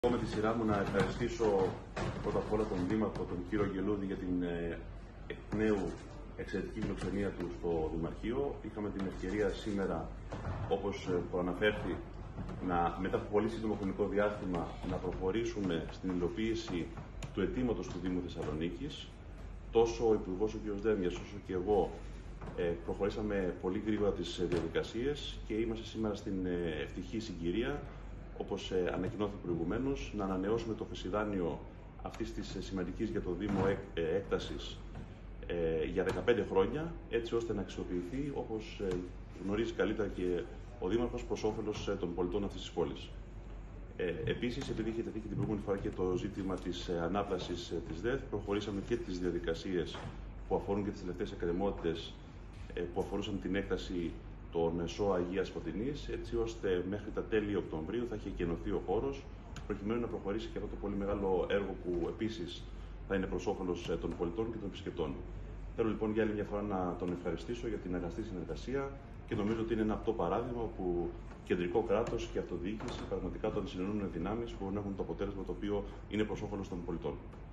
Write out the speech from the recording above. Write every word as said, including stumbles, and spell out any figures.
Εγώ με τη σειρά μου να ευχαριστήσω πρώτα απ' όλα τον Δήμαρχο, τον κύριο Γελούδη, για την ε, εκ νέου εξαιρετική φιλοξενία του στο Δημαρχείο. Είχαμε την ευκαιρία σήμερα, όπως προαναφέρθη, να, μετά από πολύ σύντομο χρονικό διάστημα να προχωρήσουμε στην υλοποίηση του αιτήματος του Δήμου Θεσσαλονίκης. Τόσο ο Υπουργός, ο κ. Δέμιας, όσο και εγώ ε, προχωρήσαμε πολύ γρήγορα τις διαδικασίες και είμαστε σήμερα στην ε, ευτυχή συγκυρία, όπως ε, ανακοινώθηκε προηγουμένως, να ανανεώσουμε το φεσιδάνιο αυτής της ε, σημαντικής για το Δήμο έκ, ε, έκτασης ε, για δεκαπέντε χρόνια, έτσι ώστε να αξιοποιηθεί, όπως ε, γνωρίζει καλύτερα και ο Δήμαρχος, προς όφελος ε, των πολιτών αυτής της πόλης. Ε, επίσης, επειδή είχε τεθεί και την προηγούμενη φορά και το ζήτημα της ε, ανάπλασης ε, της ΔΕΘ, προχωρήσαμε και τις διαδικασίες που αφορούν και τις τελευταίες εκκρεμότητες ε, που αφορούσαν την έκταση των ΣΟΑ Αγίας Φωτεινής, έτσι ώστε μέχρι τα τέλη Οκτωβρίου θα έχει εκενωθεί ο χώρος, προκειμένου να προχωρήσει και αυτό το πολύ μεγάλο έργο που επίσης θα είναι προς όφελος ε, των πολιτών και των επισκεπτών. Θέλω λοιπόν για άλλη μια φορά να τον ευχαριστήσω για την αγαστή συνεργασία και νομίζω ότι είναι ένα απτό παράδειγμα που κεντρικό κράτος και αυτοδιοίκηση πραγματικά τον συνενώνουν δυνάμεις που έχουν το αποτέλεσμα το οποίο είναι προς όφελος των πολιτών.